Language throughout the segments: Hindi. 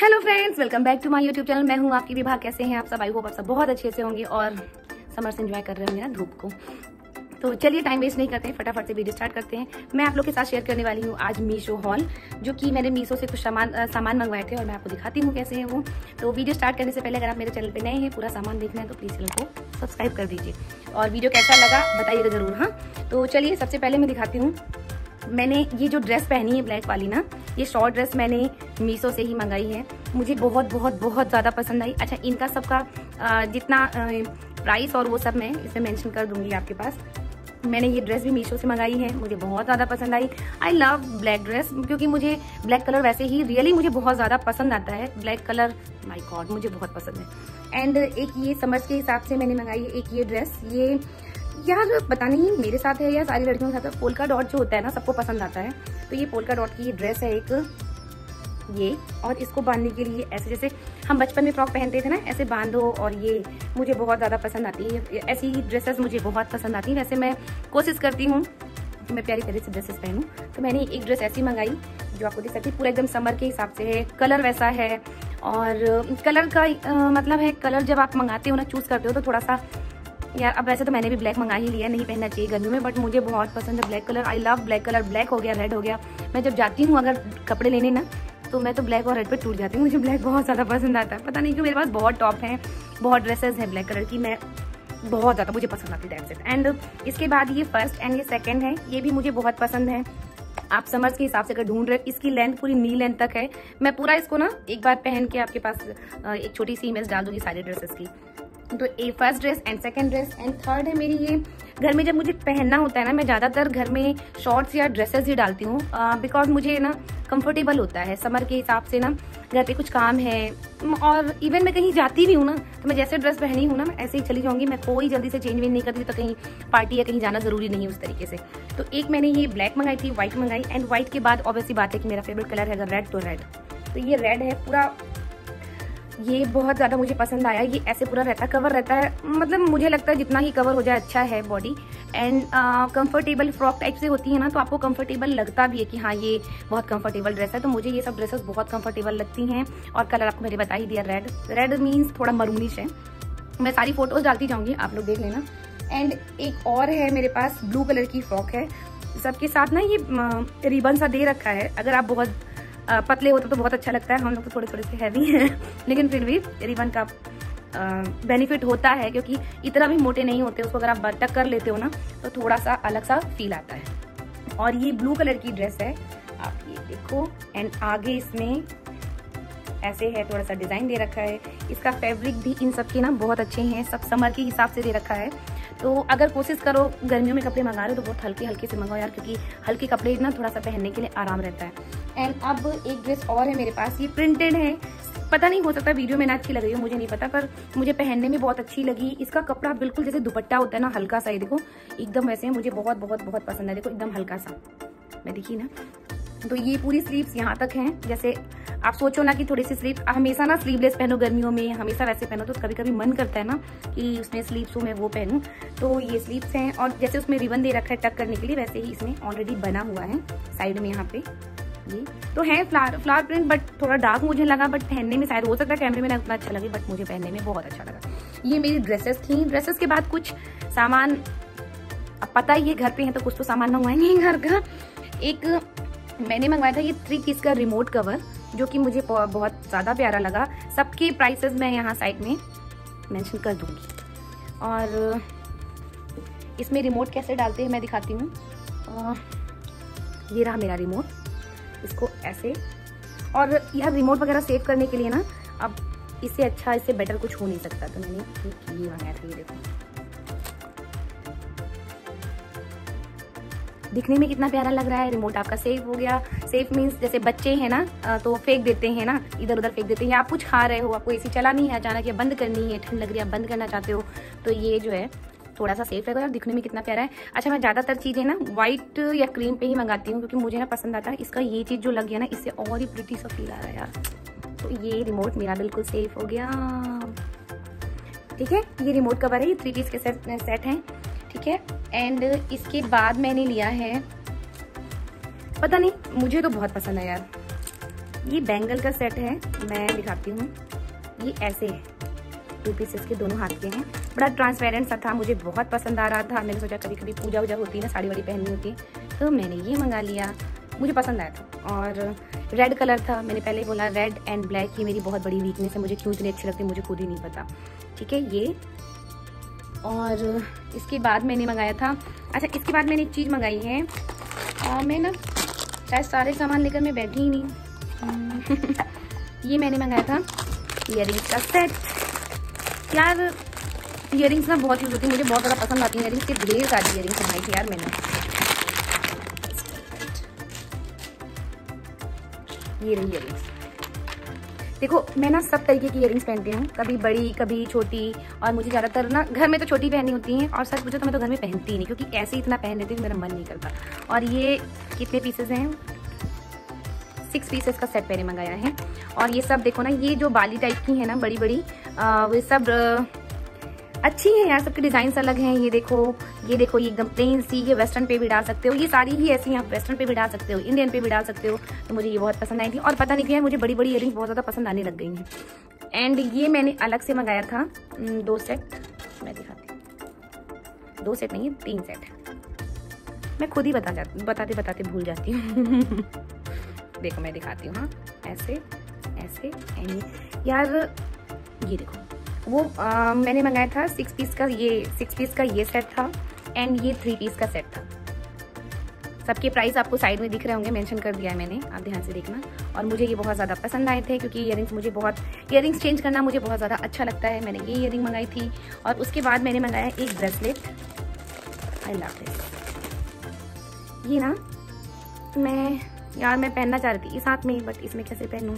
Hello friends, welcome back to my YouTube channel. मैं हूँ आपकी विभा। कैसे हैं आप सब? आई होप आप सब बहुत अच्छे से होंगे और समर से एंजॉय कर रहे होंगे ना धूप को। तो चलिए टाइम वेस्ट नहीं करते हैं, फटाफट से वीडियो स्टार्ट करते हैं। मैं आप लोग के साथ शेयर करने वाली हूँ आज मीशो हॉल, जो कि मैंने मीशो से कुछ सामान मंगवाए थे और मैं आपको दिखाती हूँ कैसे हैं वो। तो वीडियो स्टार्ट करने से पहले अगर आप मेरे चैनल पे नए हैं, पूरा सामान देखना है तो प्लीज़ चैनल को सब्सक्राइब कर दीजिए और वीडियो कैसा लगा बताइएगा जरूर। हाँ, तो चलिए सबसे पहले मैं दिखाती हूँ। मैंने ये जो ड्रेस पहनी है ब्लैक वाली ना, ये शॉर्ट ड्रेस मैंने मीशो से ही मंगाई है। मुझे बहुत बहुत बहुत ज़्यादा पसंद आई। अच्छा, इनका सबका जितना प्राइस और वो सब मैं इसमें मेंशन कर दूंगी आपके पास। मैंने ये ड्रेस भी मीशो से मंगाई है, मुझे बहुत ज़्यादा पसंद आई। आई लव ब्लैक ड्रेस, क्योंकि मुझे ब्लैक कलर वैसे ही रियली मुझे बहुत ज़्यादा पसंद आता है। ब्लैक कलर माय गॉड मुझे बहुत पसंद है। एंड एक ये समर्स के हिसाब से मैंने मंगाई है एक ये ड्रेस। ये यार पता नहीं मेरे साथ है या सारी लड़कियों के साथ है, पोल्का डॉट जो होता है ना सबको पसंद आता है। तो ये पोल्का डॉट की ये ड्रेस है एक ये, और इसको बांधने के लिए ऐसे जैसे हम बचपन में फ्रॉक पहनते थे ना, ऐसे बांधो। और ये मुझे बहुत ज़्यादा पसंद आती है, ऐसी ड्रेसेस मुझे बहुत पसंद आती है। वैसे मैं कोशिश करती हूँ कि मैं प्यारी प्यारी से ड्रेसेस पहनूँ। तो मैंने एक ड्रेस ऐसी मंगाई जो आपको देख सकती है, पूरा एकदम समर के हिसाब से है, कलर वैसा है। और कलर का मतलब है, कलर जब आप मंगाते हो ना, चूज़ करते हो तो थोड़ा सा यार, अब वैसे तो मैंने भी ब्लैक मंगा ही लिया, नहीं पहनना चाहिए गर्मियों में, बट मुझे बहुत पसंद है black colour. I love black colour. Black हो गया, रेड हो गया। मैं जब जाती हूँ अगर कपड़े लेने ना, तो मैं तो ब्लैक और रेड पे टूट जाती हूँ। मुझे ब्लैक बहुत ज़्यादा पसंद आता है, पता नहीं क्यों। मेरे पास बहुत टॉप हैं, बहुत ड्रेसेस हैं ब्लैक कलर की, मैं बहुत ज़्यादा मुझे पसंद आती है। एंड इसके बाद ये फर्स्ट एंड ये सेकेंड है, ये भी मुझे बहुत पसंद है। आप समर्स के हिसाब से अगर ढूंढ रहे, इसकी लेंथ पूरी नी लेंथ तक है। मैं पूरा इसको ना एक बार पहन के आपके पास एक छोटी सी इमेज डाल दूंगी सारी ड्रेसेस की। तो ये first dress and second dress and third है मेरी ये। घर में जब मुझे पहनना होता है ना, मैं ज़्यादातर घर में शॉर्ट्स या ड्रेसेस ही डालती हूँ, बिकॉज मुझे ना कंफर्टेबल होता है समर के हिसाब से ना। घर पे कुछ काम है और इवन मैं कहीं जाती भी हूँ ना, तो मैं जैसे ड्रेस पहनी हूँ ना, मैं ऐसे ही चली जाऊँगी। मैं कोई जल्दी से चेंज नहीं करती, तो कहीं पार्टी या कहीं जाना जरूरी नहीं है उस तरीके से। तो एक मैंने ये ब्लैक मंगाई थी, व्हाइट मंगाई। एंड व्हाइट के बाद ऑब्वियसली बात है कि मेरा फेवरेट कलर है अगर रेड तो रेड। तो ये रेड है पूरा, ये बहुत ज़्यादा मुझे पसंद आया। ये ऐसे पूरा रहता है, कवर रहता है, मतलब मुझे लगता है जितना ही कवर हो जाए अच्छा है body. And comfortable frock type से होती है ना, तो आपको कंफर्टेबल लगता भी है कि हाँ ये बहुत कंफर्टेबल ड्रेस है। तो मुझे ये सब ड्रेसेस बहुत कंफर्टेबल लगती हैं। और कलर आपको मैंने बता ही दिया, रेड। रेड मीन्स थोड़ा मरूनिश है। मैं सारी फोटोज डालती जाऊँगी, आप लोग देख लेना। एंड एक और है मेरे पास, ब्लू कलर की फ्रॉक है। सबके साथ ना ये रिबन सा दे रखा है। अगर आप बहुत पतले होते तो बहुत अच्छा लगता है, हम लोग तो थोड़े थोड़े से हैवी हैं लेकिन फिर भी रिबन का बेनिफिट होता है, क्योंकि इतना भी मोटे नहीं होते। उसको अगर आप बटक कर लेते हो ना, तो थोड़ा सा अलग सा फील आता है। और ये ब्लू कलर की ड्रेस है, आप ये देखो। एंड आगे इसमें ऐसे है, थोड़ा सा डिजाइन दे रखा है। इसका फैब्रिक भी इन सब के ना बहुत अच्छे हैं, सब समर के हिसाब से दे रखा है। तो अगर कोशिश करो गर्मियों में कपड़े मंगा रहे हो तो बहुत हल्के हल्के से मंगाओ यार, क्योंकि हल्के कपड़े ना थोड़ा सा पहनने के लिए आराम रहता है। एंड अब एक ड्रेस और है मेरे पास, ये प्रिंटेड है। पता नहीं, हो सकता है वीडियो में ना अच्छी लग रही हो, मुझे नहीं पता, पर मुझे पहनने में बहुत अच्छी लगी। इसका कपड़ा बिल्कुल जैसे दुपट्टा होता है ना, हल्का सा, ये देखो एकदम वैसे मुझे बहुत बहुत बहुत पसंद है। देखो एकदम हल्का सा, मैं देखिए ना। तो ये पूरी स्लीव्स यहाँ तक हैं। जैसे आप सोचो ना कि थोड़ी सी स्लीव, हमेशा ना स्लीवलेस पहनो गर्मियों में, हमेशा वैसे पहनो, तो कभी कभी मन करता है ना कि उसमें स्लीव्स हो, मैं वो पहनूं। तो ये स्लीव्स हैं, और जैसे उसमें रिबन दे रखा है टक करने के लिए, वैसे ही इसमें ऑलरेडी बना हुआ है साइड में यहाँ पे। ये तो है फ्लावर प्रिंट, बट थोड़ा डार्क मुझे लगा, बट पहनने में शायद हो सकता है कैमरे में ना उतना अच्छा लगे, बट मुझे पहनने में बहुत अच्छा लगा। ये मेरी ड्रेसेस थी। ड्रेसेस के बाद कुछ सामान, अब पता ही है घर पे है तो कुछ तो सामान मंगवाएंगे घर का। एक मैंने मंगवाया था ये 3 पीस का रिमोट कवर, जो कि मुझे बहुत ज़्यादा प्यारा लगा। सबके प्राइसेस मैं यहाँ साइड में मेंशन कर दूँगी। और इसमें रिमोट कैसे डालते हैं मैं दिखाती हूँ। ये रहा मेरा रिमोट, इसको ऐसे। और यार रिमोट वगैरह सेव करने के लिए ना, अब इससे अच्छा, इससे बेटर कुछ हो नहीं सकता। तो मैंने ये मंगाया था, ये देखो दिखने में कितना प्यारा लग रहा है। रिमोट आपका सेफ हो गया। सेफ मीन्स जैसे बच्चे हैं ना, तो फेंक देते हैं ना, इधर उधर फेंक देते हैं। या आप कुछ खा रहे हो, आपको एसी चलानी है अचानक, या बंद करनी है, ठंड लग रही है, आप बंद करना चाहते हो, तो ये जो है थोड़ा सा सेफ रहेगा। और दिखने में कितना प्यारा है। अच्छा, मैं ज़्यादातर चीज़ें ना व्हाइट या क्रीम पे ही मंगाती हूँ, क्योंकि मुझे ना पसंद आता है। इसका ये चीज़ जो लग गया ना, इससे और ही प्रिटी सा फील आ रहा है यार। तो ये रिमोट मेरा बिल्कुल सेफ हो गया। ठीक है, ये रिमोट कवर है, ये 3 पीस के सेट हैं। ठीक है, एंड इसके बाद मैंने लिया है, पता नहीं मुझे तो बहुत पसंद है यार, ये बैंगल का सेट है, मैं दिखाती हूँ। ये ऐसे है, 2 पीसेस के, दोनों हाथ के हैं। बड़ा ट्रांसपेरेंट सा था, मुझे बहुत पसंद आ रहा था। मैंने सोचा कभी कभी पूजा वूजा होती है ना, साड़ी वाड़ी पहननी होती है, तो मैंने ये मंगा लिया, मुझे पसंद आया था। और रेड कलर था, मैंने पहले बोला रेड एंड ब्लैक ये मेरी बहुत बड़ी वीकनेस है, मुझे क्यों इतनी अच्छी लगती है मुझे खुद ही नहीं पता। ठीक है ये। और इसके बाद मैंने मंगाया था, अच्छा इसके बाद मैंने एक चीज़ मंगाई है, मैं ना शायद सारे सामान लेकर मैं बैठी ही नहीं। ये मैंने मंगाया था इयरिंग्स का सेट। यार इयरिंग्स ना बहुत यूज होती है, मुझे बहुत ज़्यादा पसंद आती है इयरिंग्स की। ढेर सारी इयरिंग्स मंगाई थी यार मैंने। ये रही इयरिंग्स, देखो मैं ना सब तरीके की इयरिंग्स पहनती हूँ, कभी बड़ी कभी छोटी। और मुझे ज़्यादातर ना घर में तो छोटी पहननी होती हैं, और सच पूछो तो मैं तो घर में पहनती ही नहीं, क्योंकि ऐसे ही इतना पहन लेती हूँ मेरा मन नहीं करता। और ये कितने पीसेस हैं, 6 पीसेस का सेट मैंने मंगाया है। और ये सब देखो ना, ये जो बाली टाइप की है ना बड़ी बड़ी, वो सब अच्छी है यार, सबके डिजाइन अलग हैं। ये देखो ये एकदम प्लेन सी, ये वेस्टर्न पे भी डाल सकते हो, ये सारी ही ऐसी हैं, आप वेस्टर्न पे भी डाल सकते हो, इंडियन पे भी डाल सकते हो। तो मुझे ये बहुत पसंद आई थी, और पता नहीं क्या मुझे बड़ी बड़ी इयरिंग्स बहुत ज़्यादा पसंद आने लग गई हैं। एंड ये मैंने अलग से मंगाया था 2 सेट, मैं दिखाती हूँ। 2 सेट नहीं है, 3 सेट। मैं खुद ही बताते बताते भूल जाती हूँ। देखो मैं दिखाती हूँ, हाँ ऐसे ऐसे एंड यार ये देखो वो मैंने मंगाया था 6 पीस का ये सेट था, एंड ये 3 पीस का सेट था। सबके प्राइस आपको साइड में दिख रहे होंगे, मेंशन कर दिया है मैंने, आप ध्यान से देखना। और मुझे ये बहुत ज़्यादा पसंद आए थे, क्योंकि इयरिंग्स चेंज करना मुझे बहुत ज़्यादा अच्छा लगता है। मैंने ये इयरिंग मंगाई थी, और उसके बाद मैंने मंगाया एक ब्रेसलेट। I love this. ये ना मैं पहनना चाह रही थी इस हाथ में, बट इसमें कैसे पहनूं,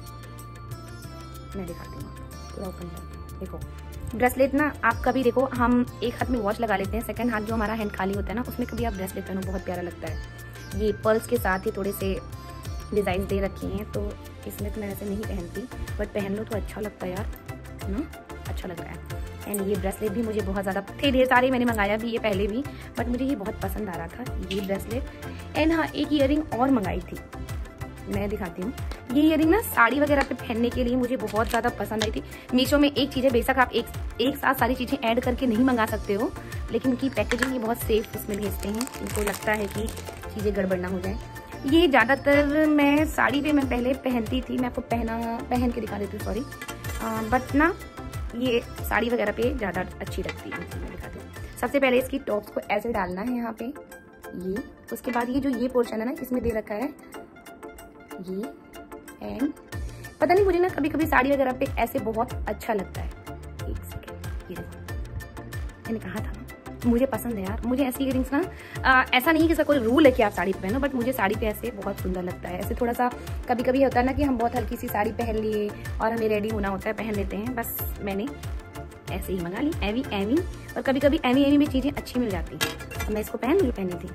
मैं दिखाती हूँ पूरा ओपन करके। देखो ब्रेसलेट ना, आप कभी देखो हम एक हाथ में वॉच लगा लेते हैं, सेकंड हाथ जो हमारा हैंड खाली होता है ना, उसमें कभी आप ब्रेसलेट पहनो, बहुत प्यारा लगता है। ये पर्ल्स के साथ ही थोड़े से डिजाइन दे रखी हैं, तो इसमें तो मैं ऐसे नहीं पहनती, बट पहन लो तो अच्छा लगता है यार ना, अच्छा लग रहा है। एंड ये ब्रेसलेट भी मुझे बहुत ज़्यादा थे, ढेर सारे मैंने मंगाया भी ये पहले भी, बट मुझे ये बहुत पसंद आ रहा था ये ब्रेसलेट। एंड हाँ एक इयरिंग और मंगाई थी, मैं दिखाती हूँ। ये इयरिंग ना साड़ी वगैरह पे पहनने के लिए मुझे बहुत ज़्यादा पसंद आई थी। मीशो में एक चीज़ है, बेशक आप एक साथ सारी चीज़ें ऐड करके नहीं मंगा सकते हो, लेकिन उनकी पैकेजिंग ये बहुत सेफ उसमें भेजते हैं, उनको लगता है कि चीज़ें गड़बड़ ना हो जाए। ये ज़्यादातर मैं साड़ी पे मैं पहले पहनती थी, मैं आपको पहन के दिखा देती हूँ, सॉरी, बट ना ये साड़ी वगैरह पे ज़्यादा अच्छी लगती है। मैं दिखाती हूँ। सबसे पहले इसकी टॉप्स को ऐसे डालना है यहाँ पे, ये, उसके बाद ये जो ये पोर्शन है ना, इसमें दे रखा है ये। एंड पता नहीं मुझे ना कभी कभी साड़ी वगैरह पे ऐसे बहुत अच्छा लगता है। एक सेकेंड, ये देखो मैंने कहा था ना मुझे पसंद है यार, मुझे ऐसी इयरिंग्स ना ऐसा नहीं कि इसका कोई रूल है कि आप साड़ी पहनो, बट मुझे साड़ी पे ऐसे बहुत सुंदर लगता है। ऐसे थोड़ा सा कभी कभी होता है ना कि हम बहुत हल्की सी साड़ी पहन लिए और हमें रेडी होना होता है, पहन लेते हैं, बस मैंने ऐसे ही मंगा ली एवी। और कभी कभी एवी में चीज़ें अच्छी मिल जाती हैं, मैं इसको पहनी थी।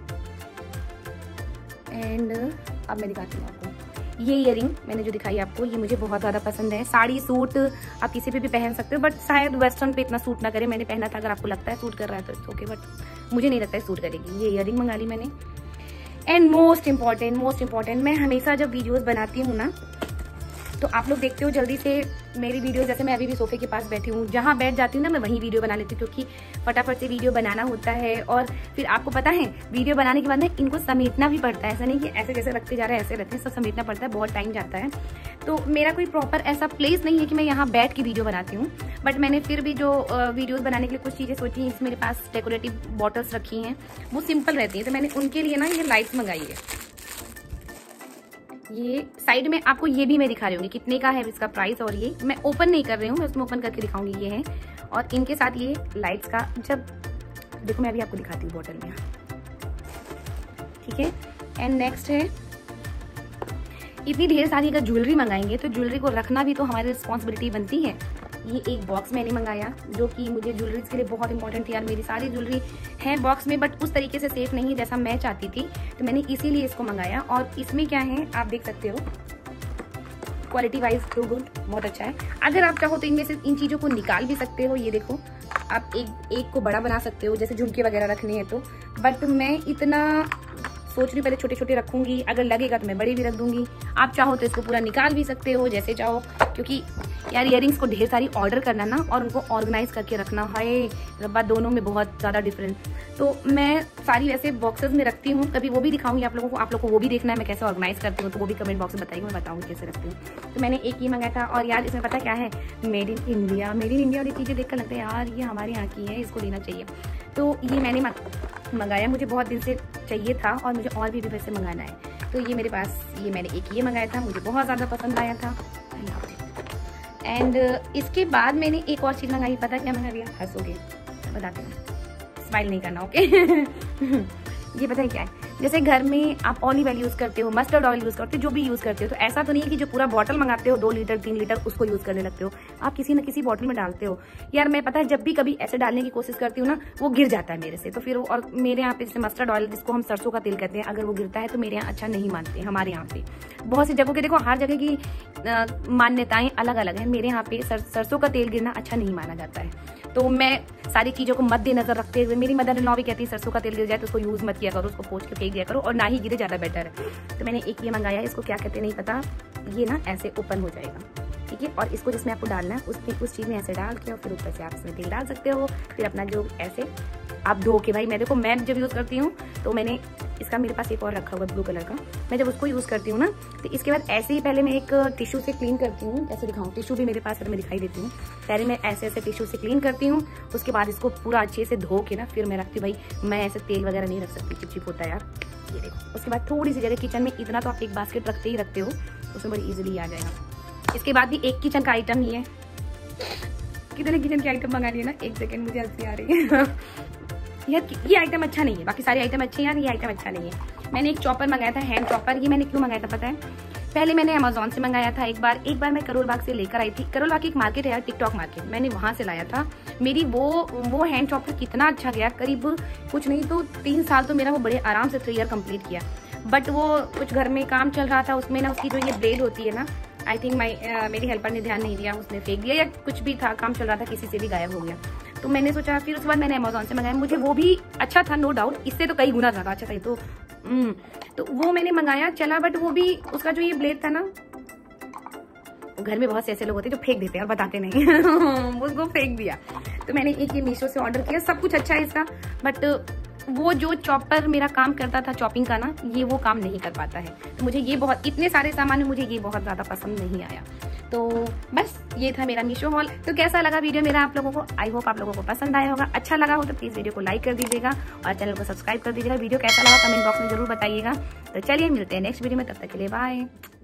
एंड अब मैं दिखाती हूँ आपको ये इयरिंग, मैंने जो दिखाई आपको, ये मुझे बहुत ज़्यादा पसंद है। साड़ी सूट आप किसी पे भी पहन सकते हो, बट शायद वेस्टर्न पे इतना सूट ना करे। मैंने पहना था, अगर आपको लगता है सूट कर रहा है तो ओके, बट मुझे नहीं लगता है सूट करेगी। ये इयरिंग मंगा ली मैंने। एंड मोस्ट इम्पॉर्टेंट, मैं हमेशा जब वीडियोज़ बनाती हूँ ना, तो आप लोग देखते हो जल्दी से मेरी वीडियो, जैसे मैं अभी भी सोफे के पास बैठी हूँ, जहाँ बैठ जाती हूँ ना मैं वहीं वीडियो बना लेती हूँ, क्योंकि फटाफट से वीडियो बनाना होता है। और फिर आपको पता है वीडियो बनाने के बाद ना इनको समेटना भी पड़ता है, ऐसा नहीं कि ऐसे जैसे रखते जा रहे हैं ऐसे रहते हैं, सब समेटना पड़ता है, बहुत टाइम जाता है। तो मेरा कोई प्रॉपर ऐसा प्लेस नहीं है कि मैं यहाँ बैठ के वीडियो बनाती हूँ, बट मैंने फिर भी जो वीडियोज़ बनाने के लिए कुछ चीज़ें सोची हैं। मेरे पास डेकोरेटिव बॉटल्स रखी हैं, वो सिंपल रहती हैं, तो मैंने उनके लिए ना ये लाइट्स मंगाई है। ये साइड में आपको ये भी मैं दिखा रही हूँ कितने का है इसका प्राइस, और ये मैं ओपन नहीं कर रही हूँ, मैं उसमें ओपन करके दिखाऊंगी। ये है, और इनके साथ ये लाइट्स का, जब देखो मैं अभी आपको दिखाती हूँ बोतल में, ठीक है। एंड नेक्स्ट है, इतनी ढेर सारी अगर ज्वेलरी मंगाएंगे तो ज्वेलरी को रखना भी तो हमारी रिस्पॉन्सिबिलिटी बनती है। ये एक बॉक्स मैंने मंगाया, जो कि मुझे ज्वेलरी के लिए बहुत इंपॉर्टेंट थी यार। मेरी सारी ज्वेलरी है बॉक्स में, बट उस तरीके से सेफ नहीं जैसा मैं चाहती थी, तो मैंने इसीलिए इसको मंगाया। और इसमें क्या है आप देख सकते हो, क्वालिटी वाइज तो गुड, बहुत अच्छा है। अगर आप चाहो तो इनमें से इन चीज़ों को निकाल भी सकते हो। ये देखो आप एक को बड़ा बना सकते हो, जैसे झुमके वगैरह रखने हैं तो, बट मैं इतना सोच रही हूँ पहले छोटे छोटे रखूंगी, अगर लगेगा तो मैं बड़े भी रख दूंगी। आप चाहो तो इसको पूरा निकाल भी सकते हो जैसे चाहो, क्योंकि यार इयरिंग्स को ढेर सारी ऑर्डर करना ना और उनको ऑर्गेनाइज करके रखना है रब्बा, दोनों में बहुत ज़्यादा डिफरेंस। तो मैं सारी वैसे बॉक्सेस में रखती हूँ, कभी वो भी दिखाऊंगी आप लोगों को। आप लोगों को वो भी देखना है मैं कैसे ऑर्गेनाइज करती हूँ, तो वो भी कमेंट बॉक्स में बताइए, मैं बताऊँगी कैसे रखती हूँ। तो मैंने एक ये मंगाया था, और यार इसमें पता क्या है, made in India. Made in India वाली चीज़ें देखकर लगता है यार ये हमारे यहाँ की है, इसको लेना चाहिए। तो ये मैंने मंगाया, मुझे बहुत दिन से चाहिए था और मुझे और भी वैसे मंगाना है। तो ये मेरे पास, ये मैंने एक ये मंगाया था, मुझे बहुत ज़्यादा पसंद आया था। एंड इसके बाद मैंने एक और चीज़ मंगाई, पता क्या मंगा लिया, हंसोगे बताते हैं, स्माइल नहीं करना, ओके। ये पता है क्या है, जैसे घर में आप ऑलिव ऑयल यूज़ करते हो, मस्टर्ड ऑयल यूज़ करते हो, जो भी यूज़ करते हो, तो ऐसा तो नहीं है कि जो पूरा बॉटल मंगाते हो 2 लीटर 3 लीटर उसको यूज़ करने लगते हो, आप किसी न किसी बॉटल में डालते हो। यार मैं पता है जब भी कभी ऐसे डालने की कोशिश करती हूँ ना, वो गिर जाता है मेरे से। तो फिर और मेरे यहाँ पे जैसे मस्टर्ड ऑयल जिसको हम सरसों का तेल कहते हैं, अगर वो गिरता है तो मेरे यहाँ अच्छा नहीं मानते। हमारे यहाँ पे बहुत सी जगहों के, देखो हर जगह की मान्यताएं अलग अलग हैं। मेरे यहाँ पे सरसों का तेल गिरना अच्छा नहीं माना जाता है। तो मैं सारी चीज़ों को मद्देनजर रखते हुए, मेरी मदर इन लॉ भी कहती है सरसों का तेल गिर जाए तो उसको यूज़ मत किया करो, उसको पोंछ के फेंक दिया करो, और ना ही गिरे ज़्यादा बेटर है। तो मैंने एक ये मंगाया, इसको क्या कहते हैं नहीं पता, ये ना ऐसे ओपन हो जाएगा, ठीक है। और इसको जिसमें आपको डालना है उस चीज़ में ऐसे डाल के, और फिर ऊपर से आप इसमें तेल डाल सकते हो। फिर अपना जो ऐसे आप धो के, भाई मैं देखो मैं जब यूज़ करती हूँ तो मैंने इसका, मेरे पास एक और रखा हुआ ब्लू कलर का, मैं जब उसको यूज़ करती हूँ ना, तो इसके बाद ऐसे ही पहले मैं एक टिश्यू से क्लीन करती हूँ। कैसे दिखाऊँ, टिश्यू भी मेरे पास है तो मैं दिखाई देती हूँ। पहले मैं ऐसे ऐसे टिश्यू से क्लीन करती हूँ, उसके बाद इसको पूरा अच्छे से धो के ना फिर मैं रखती हूँ। भाई मैं ऐसे तेल वगैरह नहीं रख सकती, चिपचिप होता है यार, ये देखो। उसके बाद थोड़ी सी जगह किचन में, इतना तो आप एक बास्केट रखते ही रखते हो, उसमें बड़ी ईजिली आ जाएगा। इसके बाद भी एक किचन का आइटम ही है, कितने किचन के आइटम मंगा लिए ना, एक सेकेंड मुझे हंसी आ रही है। यार ये आइटम अच्छा नहीं है, बाकी सारे आइटम अच्छे हैं यार, ये आइटम अच्छा नहीं है। मैंने एक चॉपर मंगाया था, हैंड चॉपर। ये मैंने क्यों मंगाया था पता है, पहले मैंने अमेजोन से मंगाया था एक बार मैं करोल बाग से लेकर आई थी। करोल बाग की एक मार्केट है यार, टिकटॉक मार्केट, मैंने वहां से लाया था। मेरी वो हैंड चॉपर कितना अच्छा गया, करीब कुछ नहीं तो 3 साल तो मेरा वो बड़े आराम से 3 ईयर कंप्लीट किया। बट वो कुछ घर में काम चल रहा था, उसमें ना उसकी जो ये ब्लेड होती है ना, आई थिंक मेरी हेल्पर ने ध्यान नहीं दिया, उसने फेंक दिया या कुछ भी था, काम चल रहा था, किसी से भी गायब हो गया। तो मैंने सोचा, फिर उसके बाद मैंने अमेजोन से मंगाया, मुझे वो भी अच्छा था नो डाउट, इससे तो कई गुना ज़्यादा अच्छा था। तो वो मैंने मंगाया, चला, बट वो भी उसका जो ये ब्लेड था ना, घर में बहुत से ऐसे लोग होते हैं जो फेंक देते हैं और बताते नहीं। उसको फेंक दिया। तो मैंने एक ये मीशो से ऑर्डर किया, सब कुछ अच्छा है इसका, बट वो जो चॉपर मेरा काम करता था चॉपिंग का ना, ये वो काम नहीं कर पाता है। तो मुझे ये बहुत, इतने सारे सामान में मुझे ये बहुत ज़्यादा पसंद नहीं आया। तो बस ये था मेरा मीशो हॉल। तो कैसा लगा वीडियो मेरा आप लोगों को, आई होप आप लोगों को पसंद आया होगा। अच्छा लगा हो तो प्लीज़ वीडियो को लाइक कर दीजिएगा और चैनल को सब्सक्राइब कर दीजिएगा। वीडियो कैसा लगा कमेंट बॉक्स में जरूर बताइएगा। तो चलिए मिलते हैं नेक्स्ट वीडियो में, तब तक के लिए बाय।